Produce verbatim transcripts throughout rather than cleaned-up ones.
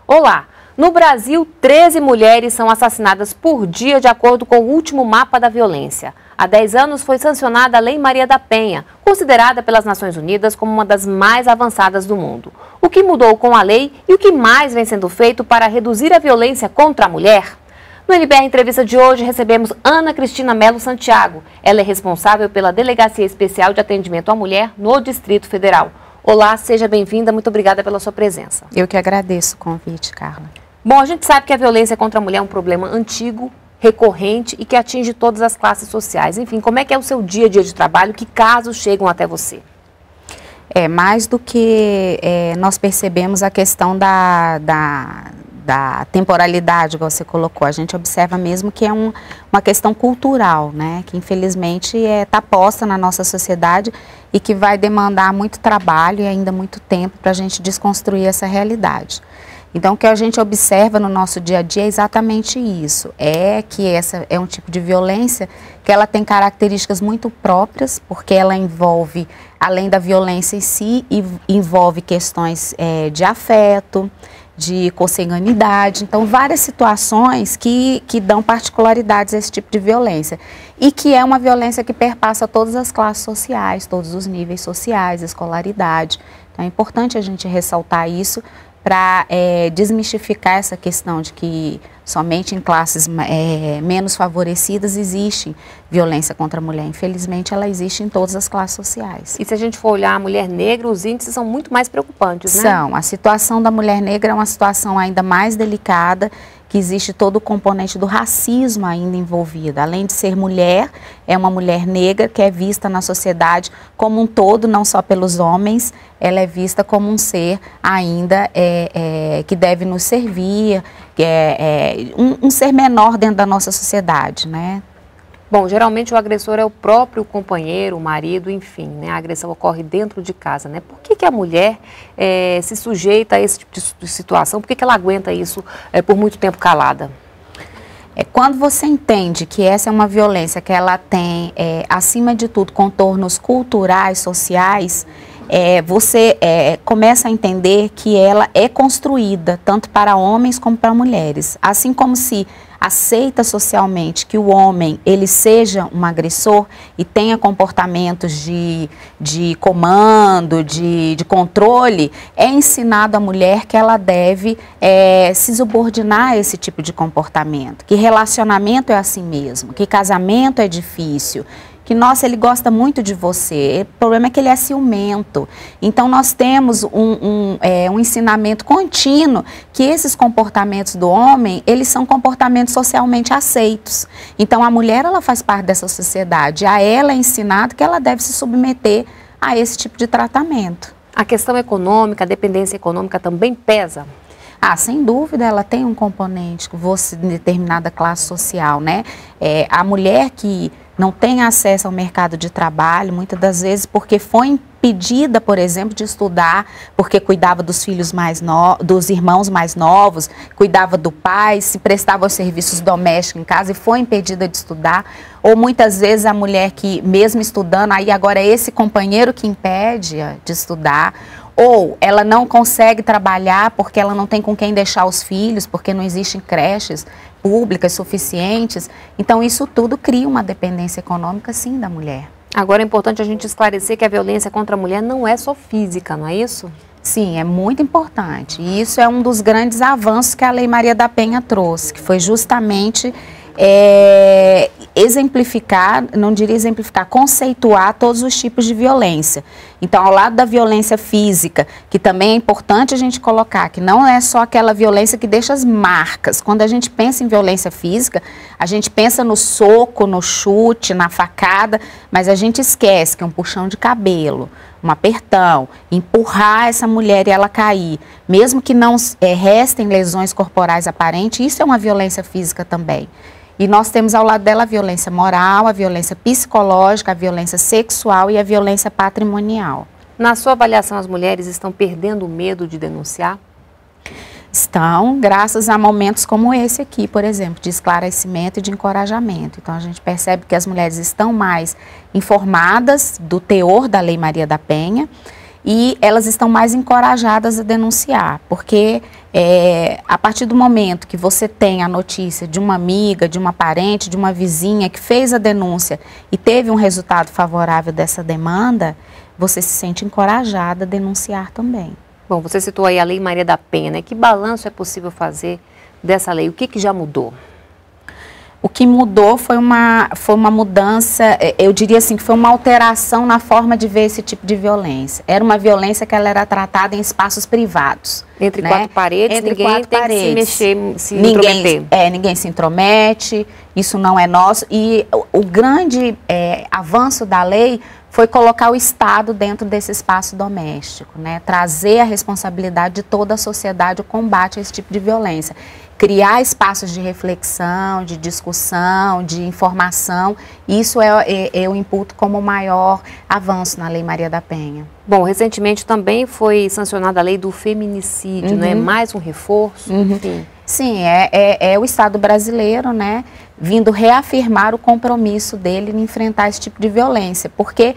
Olá! No Brasil, treze mulheres são assassinadas por dia, de acordo com o último mapa da violência. Há dez anos foi sancionada a Lei Maria da Penha, considerada pelas Nações Unidas como uma das mais avançadas do mundo. O que mudou com a lei e o que mais vem sendo feito para reduzir a violência contra a mulher? No N B R Entrevista de hoje, recebemos Ana Cristina Melo Santiago. Ela é responsável pela Delegacia Especial de Atendimento à Mulher no Distrito Federal. Olá, seja bem-vinda, muito obrigada pela sua presença. Eu que agradeço o convite, Carla. Bom, a gente sabe que a violência contra a mulher é um problema antigo, recorrente e que atinge todas as classes sociais. Enfim, como é que é o seu dia a dia de trabalho? Que casos chegam até você? É, mais do que é, nós percebemos a questão da, da, da temporalidade, igual você colocou, a gente observa mesmo que é um, uma questão cultural, né? Que infelizmente está é, posta na nossa sociedade e que vai demandar muito trabalho e ainda muito tempo para a gente desconstruir essa realidade. Então, o que a gente observa no nosso dia a dia é exatamente isso, é que essa é um tipo de violência que ela tem características muito próprias, porque ela envolve, além da violência em si, envolve questões é, de afeto, de consanguinidade, então várias situações que, que dão particularidades a esse tipo de violência e que é uma violência que perpassa todas as classes sociais, todos os níveis sociais, escolaridade. Então é importante a gente ressaltar isso para é, desmistificar essa questão de que somente em classes é, menos favorecidas existe violência contra a mulher. Infelizmente, ela existe em todas as classes sociais. E se a gente for olhar a mulher negra, os índices são muito mais preocupantes, né? São. A situação da mulher negra é uma situação ainda mais delicada, que existe todo o componente do racismo ainda envolvido. Além de ser mulher, é uma mulher negra que é vista na sociedade como um todo, não só pelos homens, ela é vista como um ser ainda é, é, que deve nos servir, que é, é um, um ser menor dentro da nossa sociedade, né? Bom, geralmente o agressor é o próprio companheiro, o marido, enfim, né? A agressão ocorre dentro de casa, né? Por que que a mulher é, se sujeita a esse tipo de situação? Por que que ela aguenta isso é, por muito tempo calada? É, quando você entende que essa é uma violência que ela tem, é, acima de tudo, contornos culturais, sociais, é, você é, começa a entender que ela é construída tanto para homens como para mulheres. Assim como se aceita socialmente que o homem ele seja um agressor e tenha comportamentos de, de comando, de, de controle, é ensinado à mulher que ela deve é, se subordinar a esse tipo de comportamento, que relacionamento é assim mesmo, que casamento é difícil, que, nossa, ele gosta muito de você, o problema é que ele é ciumento. Então, nós temos um, um, é, um ensinamento contínuo que esses comportamentos do homem, eles são comportamentos socialmente aceitos. Então, a mulher, ela faz parte dessa sociedade, a ela é ensinado que ela deve se submeter a esse tipo de tratamento. A questão econômica, a dependência econômica também pesa? Ah, sem dúvida, ela tem um componente, você de determinada classe social, né? É, a mulher que não tem acesso ao mercado de trabalho, muitas das vezes porque foi impedida, por exemplo, de estudar, porque cuidava dos filhos mais novos, dos irmãos mais novos, cuidava do pai, se prestava aos serviços domésticos em casa e foi impedida de estudar. Ou muitas vezes a mulher que, mesmo estudando, aí agora é esse companheiro que impede de estudar. Ou ela não consegue trabalhar porque ela não tem com quem deixar os filhos, porque não existem creches públicas suficientes. Então, isso tudo cria uma dependência econômica, sim, da mulher. Agora, é importante a gente esclarecer que a violência contra a mulher não é só física, não é isso? Sim, é muito importante. E isso é um dos grandes avanços que a Lei Maria da Penha trouxe, que foi justamente é, exemplificar, não diria exemplificar, conceituar todos os tipos de violência. Então, ao lado da violência física, que também é importante a gente colocar, que não é só aquela violência que deixa as marcas. Quando a gente pensa em violência física, a gente pensa no soco, no chute, na facada, mas a gente esquece que é um puxão de cabelo, um apertão, empurrar essa mulher e ela cair, mesmo que não é, restem lesões corporais aparentes, isso é uma violência física também. E nós temos ao lado dela a violência moral, a violência psicológica, a violência sexual e a violência patrimonial. Na sua avaliação, as mulheres estão perdendo o medo de denunciar? Estão, graças a momentos como esse aqui, por exemplo, de esclarecimento e de encorajamento. Então, a gente percebe que as mulheres estão mais informadas do teor da Lei Maria da Penha e elas estão mais encorajadas a denunciar, porque é, a partir do momento que você tem a notícia de uma amiga, de uma parente, de uma vizinha que fez a denúncia e teve um resultado favorável dessa demanda, você se sente encorajada a denunciar também. Bom, você citou aí a Lei Maria da Penha, né? Que balanço é possível fazer dessa lei? O que, que já mudou? O que mudou foi uma, foi uma mudança, eu diria assim, que foi uma alteração na forma de ver esse tipo de violência. Era uma violência que ela era tratada em espaços privados. Entre né? quatro paredes, Entre ninguém quatro tem paredes. que se mexer, se ninguém, intrometer. É, ninguém se intromete, isso não é nosso. E o, o grande é, avanço da lei foi colocar o Estado dentro desse espaço doméstico, né? Trazer a responsabilidade de toda a sociedade, o combate a esse tipo de violência. Criar espaços de reflexão, de discussão, de informação, isso é, é, eu imputo como o maior avanço na Lei Maria da Penha. Bom, recentemente também foi sancionada a lei do feminicídio, uhum. né? Mais um reforço, uhum. enfim. Sim, é, é, é o Estado brasileiro, né, vindo reafirmar o compromisso dele em enfrentar esse tipo de violência, porque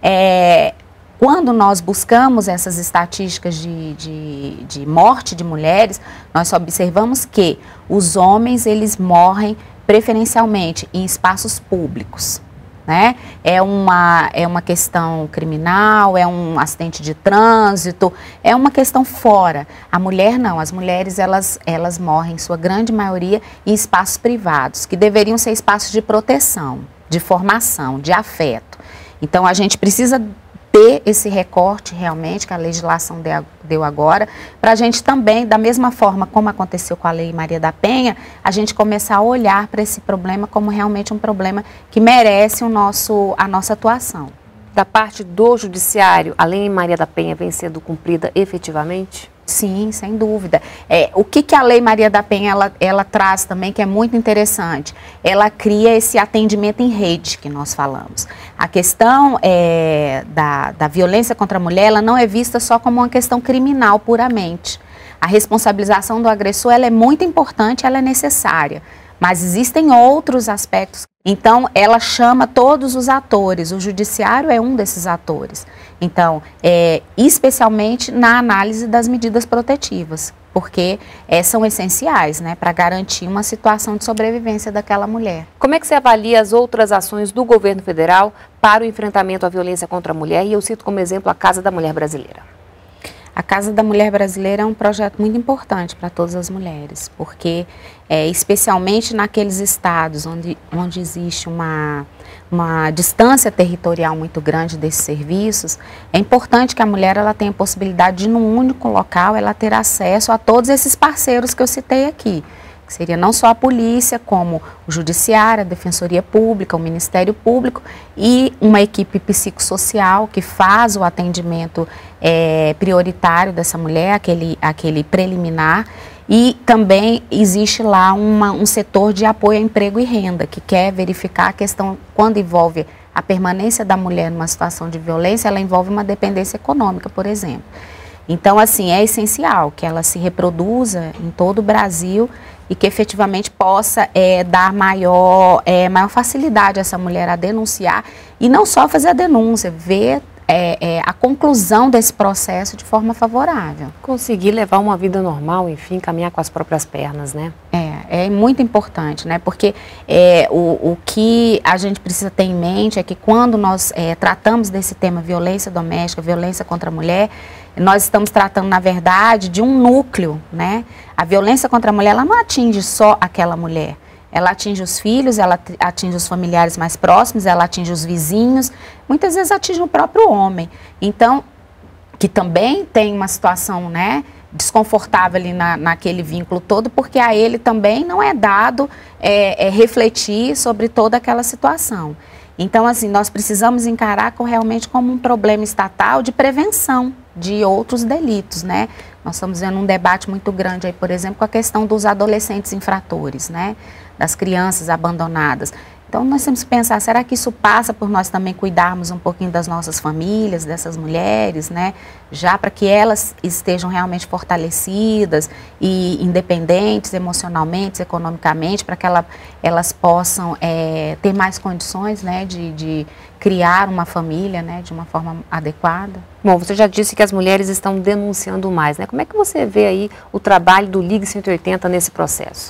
é, quando nós buscamos essas estatísticas de, de, de morte de mulheres, nós observamos que os homens, eles morrem preferencialmente em espaços públicos. Né? É uma, é uma questão criminal, é um acidente de trânsito, é uma questão fora. A mulher não, as mulheres elas, elas morrem, em sua grande maioria, em espaços privados, que deveriam ser espaços de proteção, de formação, de afeto. Então a gente precisa ter esse recorte realmente que a legislação deu agora, para a gente também, da mesma forma como aconteceu com a Lei Maria da Penha, a gente começar a olhar para esse problema como realmente um problema que merece o nosso, a nossa atuação. Da parte do Judiciário, a Lei Maria da Penha vem sendo cumprida efetivamente? Sim, sem dúvida. É, o que, que a Lei Maria da Penha ela, ela traz também, que é muito interessante? Ela cria esse atendimento em rede que nós falamos. A questão é, da, da violência contra a mulher, ela não é vista só como uma questão criminal puramente. A responsabilização do agressor ela é muito importante, ela é necessária, mas existem outros aspectos. Então, ela chama todos os atores, o judiciário é um desses atores. Então, é, especialmente na análise das medidas protetivas, porque é, são essenciais, né, para garantir uma situação de sobrevivência daquela mulher. Como é que você avalia as outras ações do governo federal para o enfrentamento à violência contra a mulher? E eu cito como exemplo a Casa da Mulher Brasileira. A Casa da Mulher Brasileira é um projeto muito importante para todas as mulheres, porque é, especialmente naqueles estados onde, onde existe uma, uma distância territorial muito grande desses serviços, é importante que a mulher ela tenha a possibilidade de, num único local, ela ter acesso a todos esses parceiros que eu citei aqui. Que seria não só a polícia, como o judiciário, a defensoria pública, o Ministério Público e uma equipe psicossocial que faz o atendimento é, prioritário dessa mulher, aquele, aquele preliminar. E também existe lá uma, um setor de apoio a emprego e renda, que quer verificar a questão, quando envolve a permanência da mulher numa situação de violência, ela envolve uma dependência econômica, por exemplo. Então, assim, é essencial que ela se reproduza em todo o Brasil e que efetivamente possa é, dar maior, é, maior facilidade a essa mulher a denunciar e não só fazer a denúncia, ver é, é, a conclusão desse processo de forma favorável. Conseguir levar uma vida normal, enfim, caminhar com as próprias pernas, né? É, é muito importante, né? Porque é, o, o que a gente precisa ter em mente é que quando nós é, tratamos desse tema violência doméstica, violência contra a mulher, nós estamos tratando, na verdade, de um núcleo, né? A violência contra a mulher, ela não atinge só aquela mulher. Ela atinge os filhos, ela atinge os familiares mais próximos, ela atinge os vizinhos, muitas vezes atinge o próprio homem. Então, que também tem uma situação, né, desconfortável ali na, naquele vínculo todo, porque a ele também não é dado é, é, refletir sobre toda aquela situação. Então, assim, nós precisamos encarar com, realmente como um problema estatal de prevenção de outros delitos, né? Nós estamos vendo um debate muito grande aí, por exemplo, com a questão dos adolescentes infratores, né? Das crianças abandonadas. Então nós temos que pensar, será que isso passa por nós também cuidarmos um pouquinho das nossas famílias, dessas mulheres, né? Já para que elas estejam realmente fortalecidas e independentes emocionalmente, economicamente, para que ela, elas possam é, ter mais condições, né, de, de criar uma família, né, de uma forma adequada. Bom, você já disse que as mulheres estão denunciando mais, né? Como é que você vê aí o trabalho do Ligue cento e oitenta nesse processo?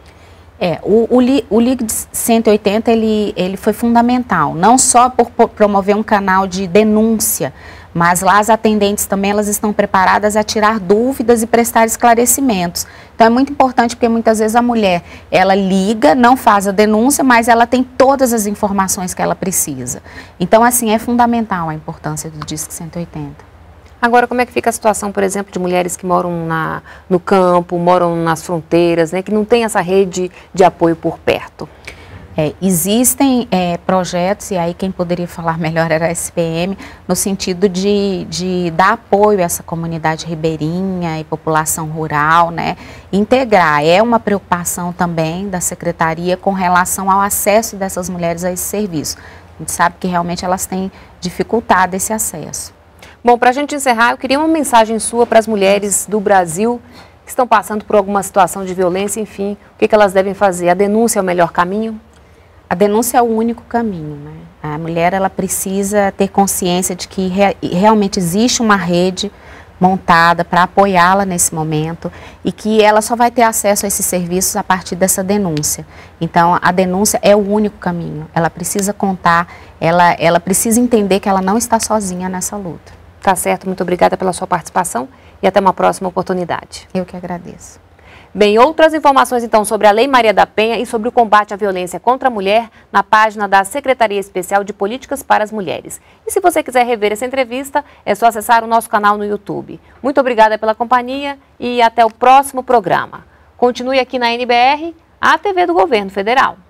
É, o, o, o Ligue cento e oitenta, ele, ele foi fundamental, não só por, por promover um canal de denúncia, mas lá as atendentes também, elas estão preparadas a tirar dúvidas e prestar esclarecimentos. Então é muito importante porque muitas vezes a mulher, ela liga, não faz a denúncia, mas ela tem todas as informações que ela precisa. Então assim, é fundamental a importância do Disque cento e oitenta. Agora, como é que fica a situação, por exemplo, de mulheres que moram na, no campo, moram nas fronteiras, né, que não tem essa rede de apoio por perto? É, existem é, projetos, e aí quem poderia falar melhor era a S P M, no sentido de, de dar apoio a essa comunidade ribeirinha e população rural, né, integrar. É uma preocupação também da Secretaria com relação ao acesso dessas mulheres a esse serviço. A gente sabe que realmente elas têm dificultado esse acesso. Bom, para a gente encerrar, eu queria uma mensagem sua para as mulheres do Brasil que estão passando por alguma situação de violência, enfim, o que, que elas devem fazer? A denúncia é o melhor caminho? A denúncia é o único caminho, né? A mulher, ela precisa ter consciência de que re, realmente existe uma rede montada para apoiá-la nesse momento e que ela só vai ter acesso a esses serviços a partir dessa denúncia. Então, a denúncia é o único caminho. Ela precisa contar, ela, ela precisa entender que ela não está sozinha nessa luta. Tá certo, muito obrigada pela sua participação e até uma próxima oportunidade. Eu que agradeço. Bem, outras informações então sobre a Lei Maria da Penha e sobre o combate à violência contra a mulher na página da Secretaria Especial de Políticas para as Mulheres. E se você quiser rever essa entrevista, é só acessar o nosso canal no YouTube. Muito obrigada pela companhia e até o próximo programa. Continue aqui na N B R, a T V do Governo Federal.